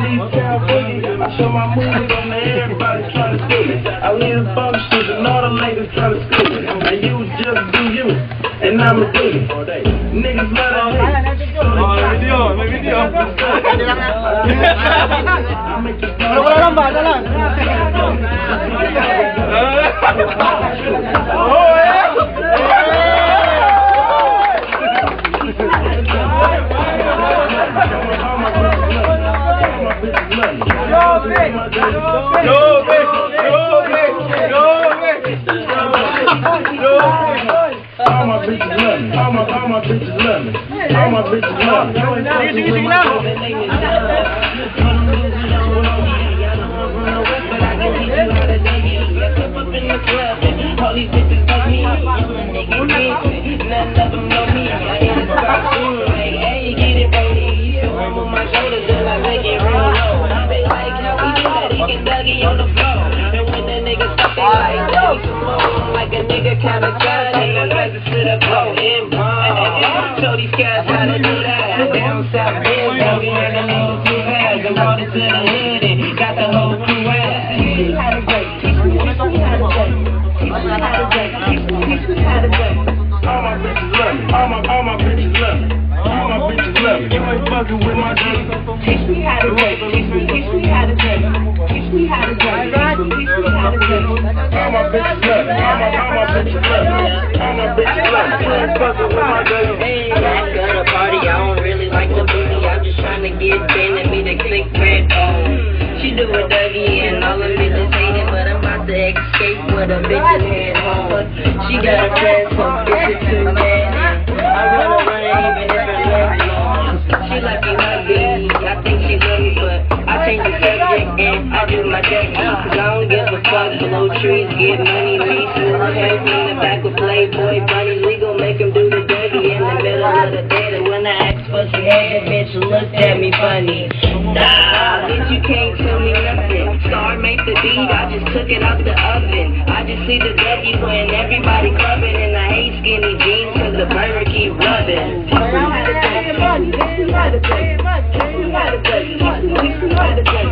I show my moves on there, everybody trying to steal it. I leave the functions and all the ladies trying to steal it. Now you just do you, and I'ma do it. Niggas love to hate. All my bitches love me. All my bitches love me. All my bitches love me. All these bitches like me. None of them know me. I ain't a spot soon. Like, hey, get it, baby. So I'm on my shoulders till I make it real low. They like how we do that. He get Dougie on the floor. And when the niggas stop, they like Dougie smoke. Like a nigga kinda got it. I'm like to sit up low and bomb. Show these guys how to do that. Down south, biz, Dougie had a little too fast. And brought it to the hood and got the whole crew out. Teach me how to break. Teach me how to break. Teach me how to break. Teach me how to break. All my bitches love me. All my bitches love me. All my bitches love me. You ain't fucking with my dick. Teach me how to break. Teach me how to break. Teach me how to break. Teach me how to break. All my bitches love me. All my bitches love me. All my bitches love me. You ain't fucking with my dick. Hey, back at a party, I don't really like the booty. I'm just trying to get in and be the click red. She do a Dougie and all the bitches hate it, but I'm about to escape with a bitch head home. She got a friend, so bitches too mad. I wanna run even if I'm left alone. She like me, my baby. I think she love me, but I change the subject and I do my Dougie. Cause I don't give a fuck, below trees, get money, leave to the head in the back of Playboy Bunny. We gon' make him do the Dougie in the middle of the day. And when I asked for some head, the bitch looked at me funny. Nah, bitch, you can't tell me nothing. Star make the beat, I just took it out the oven. I just see the Dougie when everybody clubbing, and I hate skinny jeans cause the burger keep rubbing. Teach me how to break. Teach me how to break. Teach me how to break. Teach me how to break.